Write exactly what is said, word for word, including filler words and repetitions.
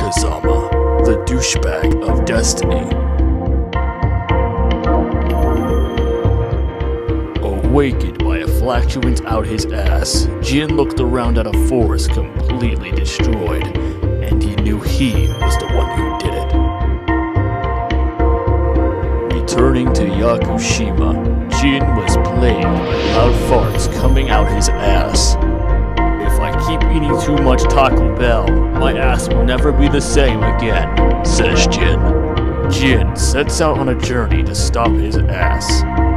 Kazama, the douchebag of destiny. Awakened by a flatulence out his ass, Jin looked around at a forest completely destroyed, and he knew he was the one who did it. Returning to Yakushima, Jin was plagued by loud farts coming out his ass. If I keep eating too much Taco Bell, my ass will never be the same again, says Jin. Jin sets out on a journey to stop his ass.